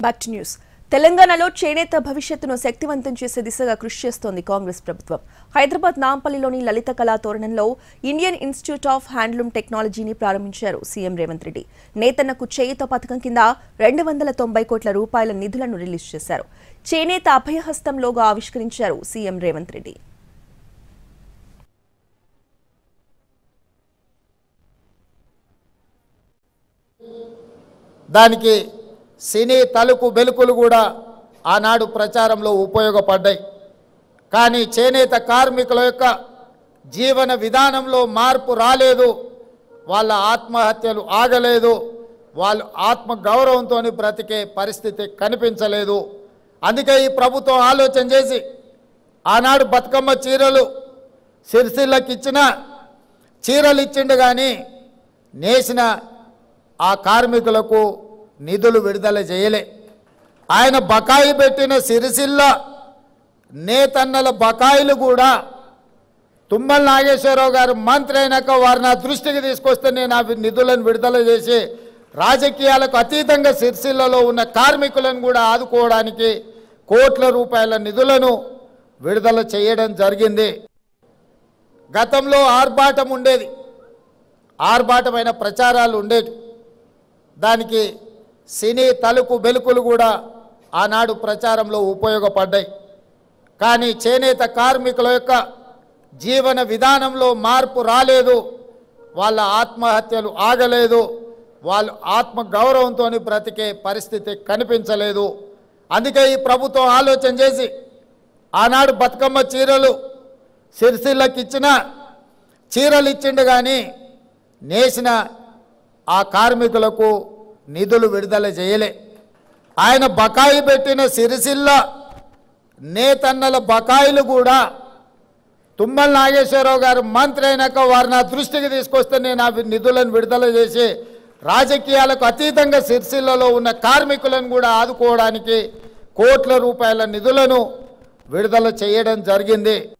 Back to news. తెలంగాణలో చేనేత భవిష్యత్తును శక్తివంతం చేసే దిశగా కృషి చేస్తోంది కాంగ్రెస్ ప్రభుత్వం. హైదరాబాద్ నాంపల్లిలోని లలిత కళా తోరణంలో ఇండియన్ ఇన్స్టిట్యూట్ ఆఫ్ హ్యాండ్లూమ్ టెక్నాలజీని ప్రారంభించారు సీఎం రేవంత్ రెడ్డి. నేతన్నకు చేయూత పథకం కింద 290 కోట్ల రూపాయల నిధులను రిలీజ్ చేశారు. చేనేత అభయహస్తం లోగో ఆవిష్కరించారు సీఎం రేవంత్ రెడ్డి. దానికి సినీ తలుపు బెలుకులు కూడా ఆనాడు ప్రచారంలో ఉపయోగపడ్డాయి. కానీ చేనేత కార్మికుల యొక్క జీవన విధానంలో మార్పు రాలేదు, వాళ్ళ ఆత్మహత్యలు ఆగలేదు, వాళ్ళు ఆత్మ గౌరవంతో బ్రతికే పరిస్థితి కనిపించలేదు. అందుకే ఈ ప్రభుత్వం ఆలోచన చేసి ఆనాడు బతుకమ్మ చీరలు సిరిసిల్లకి ఇచ్చిన చీరలు ఇచ్చిండు, కానీ నేసిన ఆ కార్మికులకు నిధులు విడుదల చేయలే. ఆయన బకాయి పెట్టిన సిరిసిల్ల నేతన్నల బకాయిలు కూడా తుమ్మల నాగేశ్వరరావు గారు మంత్రి అయినాక వారు నా దృష్టికి తీసుకొస్తే నేను ఆ నిధులను విడుదల చేసి రాజకీయాలకు అతీతంగా సిరిసిల్లలో ఉన్న కార్మికులను కూడా ఆదుకోవడానికి కోట్ల రూపాయల నిధులను విడుదల చేయడం జరిగింది. గతంలో ఆర్భాటం ఉండేది, ఆర్భాటమైన ప్రచారాలు ఉండేవి. దానికి సినీ తలుపు బెలుకులు కూడా ఆనాడు ప్రచారంలో ఉపయోగపడ్డాయి. కానీ చేనేత కార్మికుల యొక్క జీవన విధానంలో మార్పు రాలేదు, వాళ్ళ ఆత్మహత్యలు ఆగలేదు, వాళ్ళు ఆత్మ గౌరవంతో బ్రతికే పరిస్థితి కనిపించలేదు. అందుకే ఈ ప్రభుత్వం ఆలోచన చేసి ఆనాడు బతుకమ్మ చీరలు సిరిసిల్లకి ఇచ్చిన చీరలు ఇచ్చిండు, కానీ నేసిన ఆ కార్మికులకు నిధులు విడుదల చేయలే. ఆయన బకాయి పెట్టిన సిరిసిల్ల నేతన్నల బకాయిలు కూడా తుమ్మల నాగేశ్వరరావు గారు మంత్రి అయినాక వారు నా దృష్టికి తీసుకొస్తే నేను ఆ నిధులను విడుదల చేసి రాజకీయాలకు అతీతంగా సిరిసిల్లలో ఉన్న కార్మికులను కూడా ఆదుకోవడానికి కోట్ల రూపాయల నిధులను విడుదల చేయడం జరిగింది.